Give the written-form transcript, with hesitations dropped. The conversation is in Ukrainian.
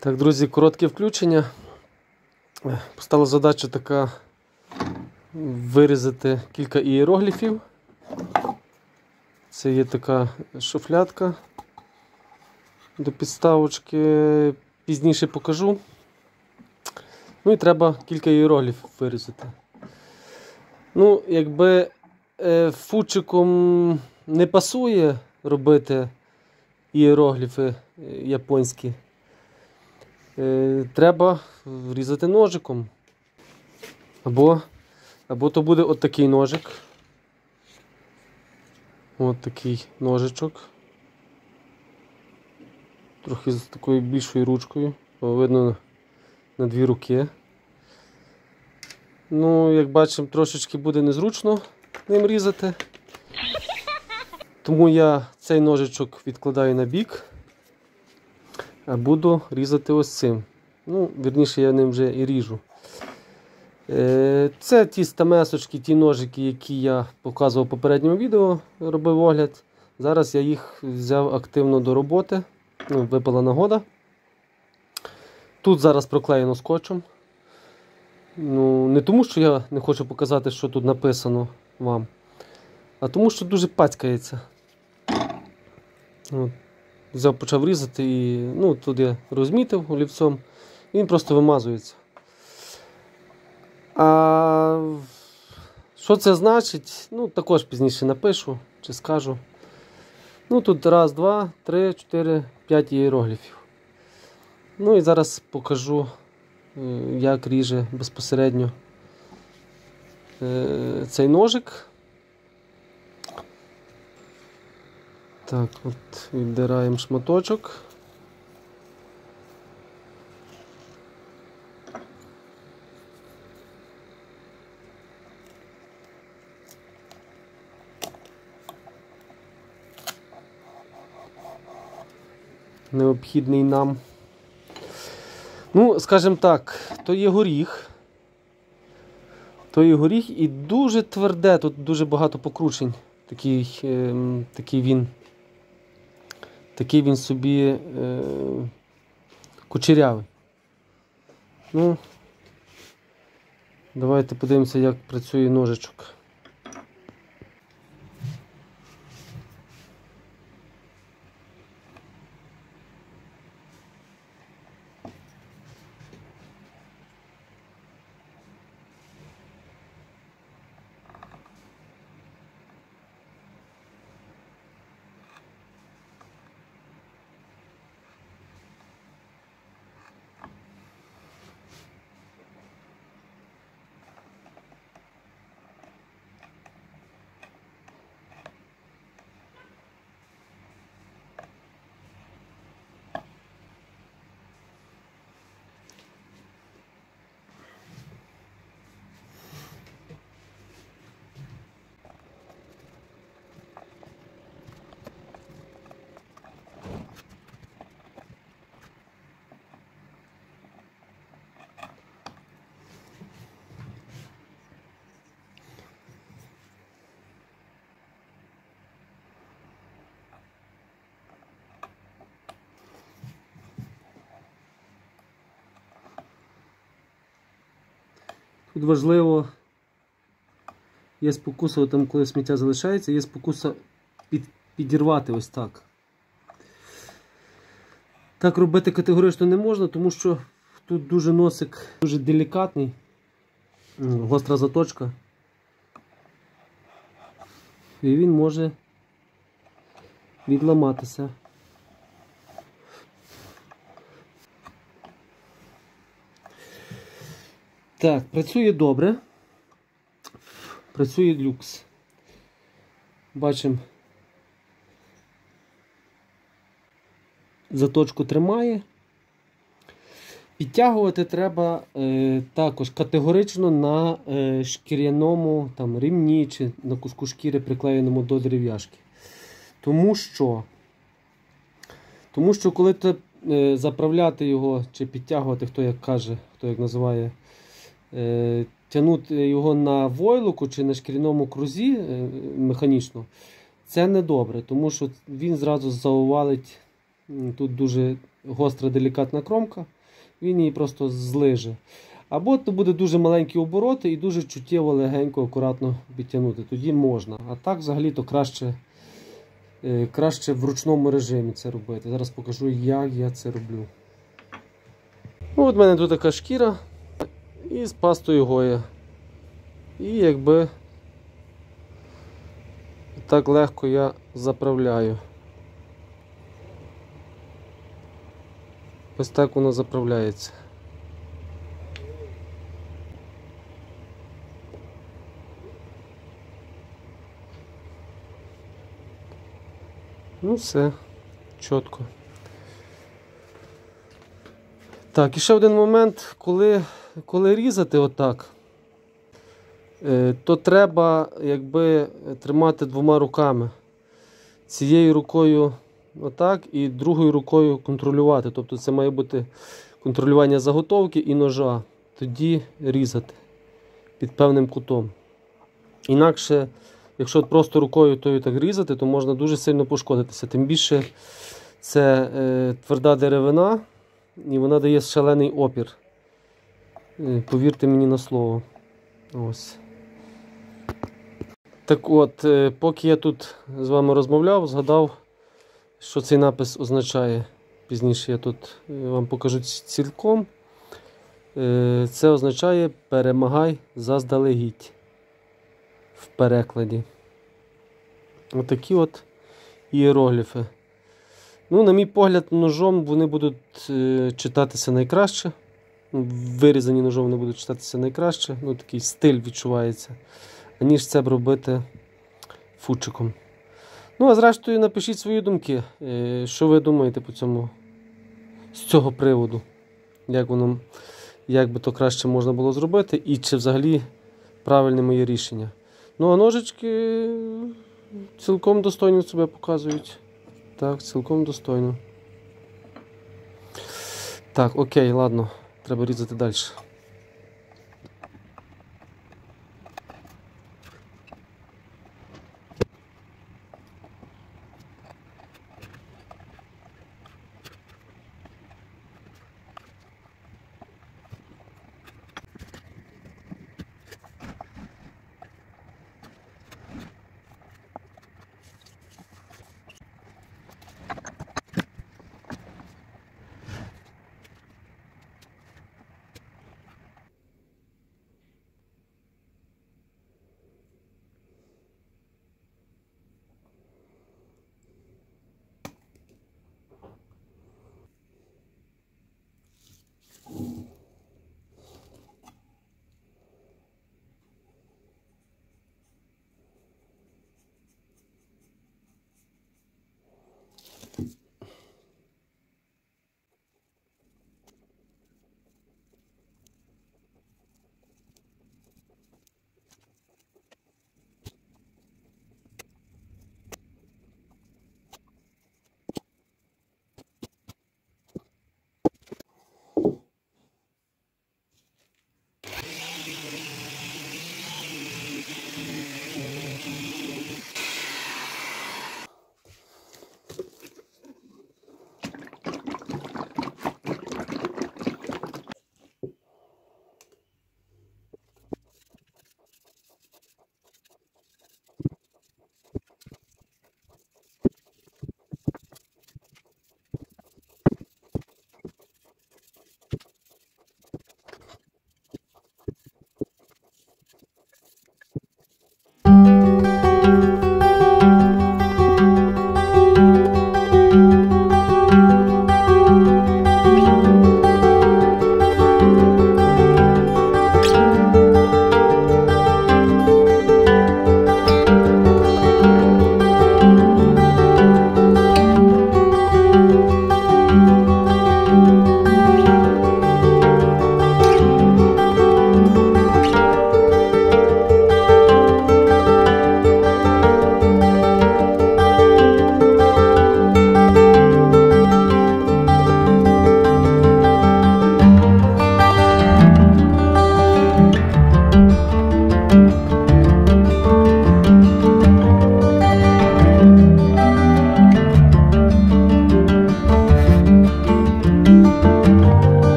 Так, друзі, коротке включення. Постала задача така вирізати кілька ієрогліфів. Це є така шуфлядка до підставочки, пізніше покажу. Ну і треба кілька ієрогліфів вирізати. Ну, якби футчиком не пасує робити ієрогліфи японські, треба різати ножиком. Або то буде от такий ножик. От такий ножичок. Трохи з такою більшою ручкою. Видно на дві руки. Ну, як бачимо, трошечки буде незручно ним різати. Тому я цей ножичок відкладаю на бік, а буду різати ось цим. Ну, вірніше, я ним вже і ріжу. Це ті стамесочки, ті ножики, які я показував в попередньому відео, робив огляд. Зараз я їх взяв активно до роботи. Ну, випала нагода. Тут зараз проклеєно скотчем. Ну, не тому, що я не хочу показати, що тут написано вам, а тому, що дуже пацькається. От. Взяв, почав різати і ну, тут я розмітив олівцем, і він просто вимазується. А що це значить? Ну, також пізніше напишу чи скажу. Ну, тут 1, 2, 3, 4, 5 ієрогліфів. Ну і зараз покажу, як ріже безпосередньо цей ножик. Так, от віддираємо шматочок. Необхідний нам. Ну, скажімо так, то є горіх. То є горіх і дуже тверде, тут дуже багато покручень. Такий він собі кучерявий. Ну, давайте подивимося, як працює ножичок. Тут важливо, є спокуса, там коли сміття залишається, є спокуса підірвати ось так. Так робити категорично не можна, тому що тут дуже носик дуже делікатний, гостра заточка. І він може відламатися. Так, працює добре. Працює люкс. Бачимо, заточку тримає. Підтягувати треба також категорично на шкіряному там, ремні чи на куску шкіри, приклеєному до дерев'яшки. Тому що коли заправляти його чи підтягувати, хто як каже, хто як називає, тягнути його на войлоку чи на шкіряному крузі механічно, це не добре, тому що він зразу заувалить тут дуже гостра делікатна кромка, він її просто злиже. Або то буде дуже маленькі обороти і дуже чуттєво, легенько, акуратно підтягнути. Тоді можна. А так взагалі-то краще в ручному режимі це робити. Зараз покажу, як я це роблю. Ну, от в мене тут така шкіра і з пастою Гоя. І якби так легко я заправляю. Ось так воно заправляється. Ну все, чітко. Так, і ще один момент, коли різати отак, то треба якби тримати двома руками. Цією рукою отак і другою рукою контролювати. Тобто це має бути контролювання заготовки і ножа. Тоді різати під певним кутом. Інакше, якщо просто рукою тою так різати, то можна дуже сильно пошкодитися. Тим більше це тверда деревина і вона дає шалений опір. Повірте мені на слово. Ось. Так от, поки я тут з вами розмовляв, згадав, що цей напис означає. Пізніше я тут вам покажу цілком. Це означає «перемагай заздалегідь» в перекладі. Отакі от ієрогліфи. Ну, на мій погляд, ножом вони будуть читатися найкраще. Вирізані ножом вони будуть читатися найкраще. Ну, такий стиль відчувається. Аніж це б робити футчиком. Ну, а зрештою, напишіть свої думки. Що ви думаєте по цьому, з цього приводу? Як би то краще можна було зробити і чи взагалі правильне моє рішення. Ну, а ножички цілком достойно себе показують. Так, цілком достойно. Так, окей, ладно. Треба різати далі.